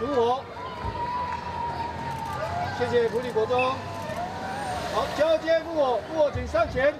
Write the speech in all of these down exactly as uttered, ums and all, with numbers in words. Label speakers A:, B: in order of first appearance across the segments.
A: 主我。谢谢普里国中。好，交接副我，副我请上前。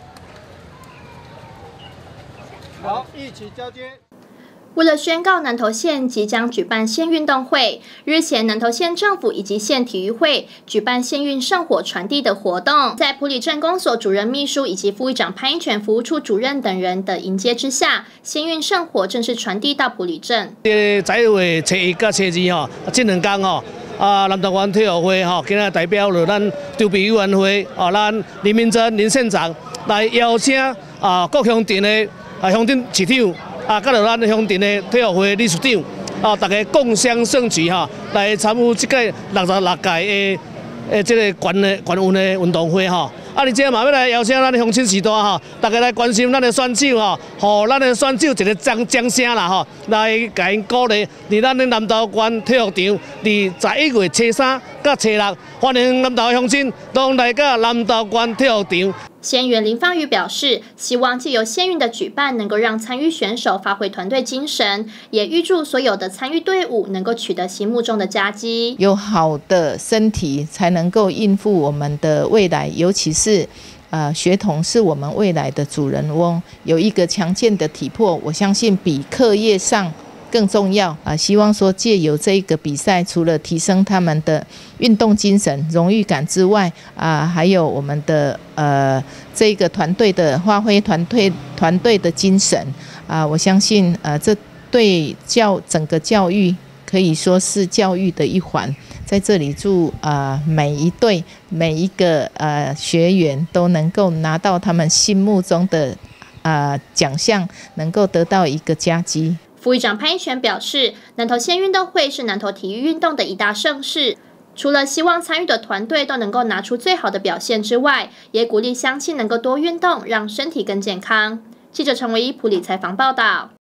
A: 好，一起交接。
B: 为了宣告南投县即将举办县运动会，日前南投县政府以及县体育会举办县运圣火传递的活动，在埔里镇公所主任秘书以及副议长潘一全服务处主任等人的迎接之下，县运圣火正式传递到埔里镇。
C: 呃，十一月初一到初二吼，这两天吼，啊，南投县体育会吼，今日代表了咱筹备委员会，啊，咱林明珍林县长来邀请啊各乡镇的啊乡镇市长。 啊，甲着咱乡镇的体育会理事长，啊，大家共襄盛举哈，来参与这个六十六届的诶这个全的全运的运动会哈。啊，而且嘛要来邀请咱的乡亲时代哈，大家来关心咱的选手哈，互咱的选手一个掌掌声啦哈，来甲因鼓励，伫咱的南投县体育场，伫十一月初三甲初六，欢迎南投乡亲都来到南投县体育场。
B: 县员林芳瑜表示，希望借由县运的举办，能够让参与选手发挥团队精神，也预祝所有的参与队伍能够取得心目中的佳绩。
D: 有好的身体，才能够应付我们的未来，尤其是。 呃，学童是我们未来的主人翁，有一个强健的体魄，我相信比课业上更重要啊、呃！希望说借由这一个比赛，除了提升他们的运动精神、荣誉感之外，啊、呃，还有我们的呃这个团队的发挥团队团队的精神啊、呃！我相信呃，这对教整个教育可以说是教育的一环。 在这里祝呃每一队每一个呃学员都能够拿到他们心目中的呃奖项，能够得到一个佳绩。
B: 副议长潘一全表示，南投县运动会是南投体育运动的一大盛事，除了希望参与的团队都能够拿出最好的表现之外，也鼓励乡亲能够多运动，让身体更健康。记者陈维一埔里采访报道。